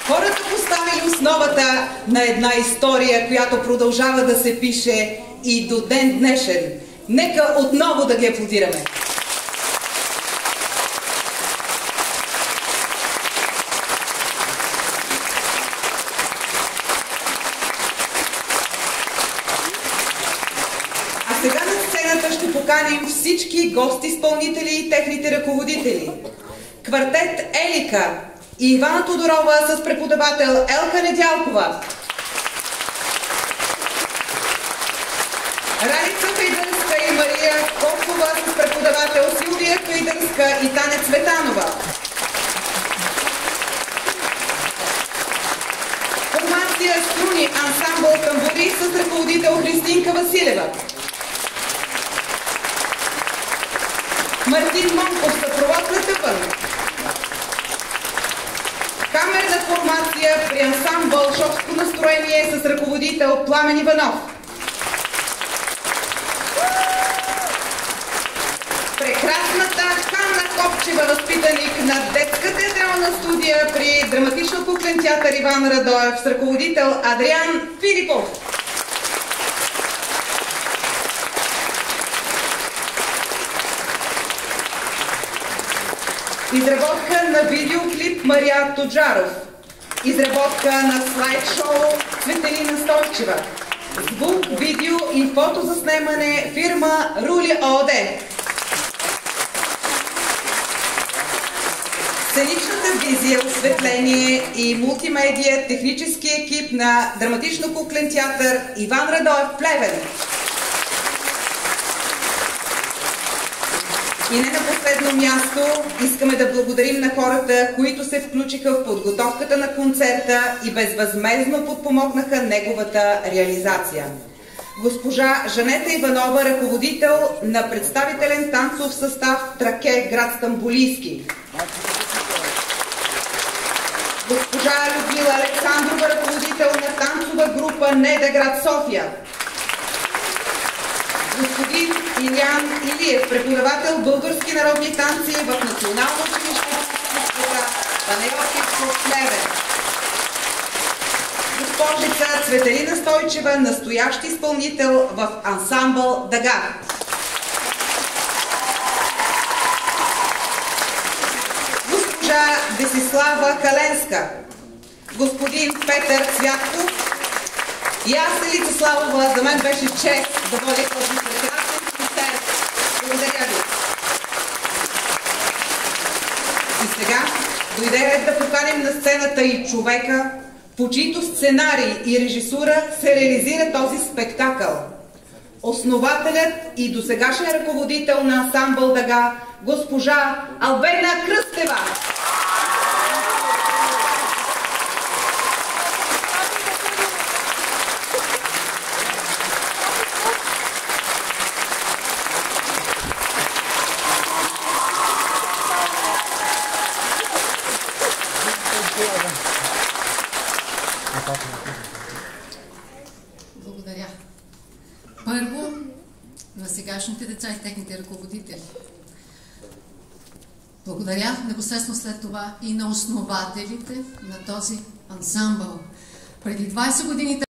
Хората поставили основата на една история, която продължава да се пише и до ден днешен. Нека отново да ги аплодираме. А сега на сцената ще поканим всички гости-изпълнители и техните ръководители. Квартет Елика и Ивана Тодорова с преподавател Елка Недялкова. Ралица Хайдърска и Мария Косова с преподавател Силвия Хайдърска и Таня Цветанова. Формация Струни ансамбъл Тамбури с ръководител Христинка Василева. Мартин Монков, съпровод на тъпън. Камерна формация при ансамбъл Шопско настроение с ръководител Пламен Иванов. Прекрасната Ханна Копчева, възпитаник на детска театрална студия при Драматично-куклен театър Иван Радоев с ръководител Адриан Филипов. Изработка на видеоклип Мария Тоджаров. Изработка на слайд-шоу Цветелина Стойчева. Звук, видео и фотозаснемане фирма Рули ООД. Сценичната визия, осветление и мултимедия технически екип на Драматично-куклен театър Иван Радоев Плевен. И не на последно място искаме да благодарим на хората, които се включиха в подготовката на концерта и безвъзмездно подпомогнаха неговата реализация. Госпожа Жанета Иванова, ръководител на представителен танцов състав Траке, град Стамболийски. Госпожа Людмила Александрова, ръководител на танцова група Неда, град София. Господин Илян Илиев, преподавател български народни танци в Национално училище Панайотиев в Плевен. Госпожица Цветелина Стойчева, настоящ изпълнител в ансамбъл Дага. Госпожа Десислава Каленска. Господин Петър Цвятков. И аз, Елица Славова, за мен беше чест да водя този прекрасен концерт. Благодаря ви. И сега дойде ред да поканим на сцената и човека, по чието сценарий и режисура се реализира този спектакъл. Основателят и досегашен ръководител на ансамбъл Дага, госпожа Албена Кръстева. Благодаря. Първо на сегашните деца и техните ръководители. Благодаря непосредствено след това и на основателите на този ансамбъл. Преди 20 години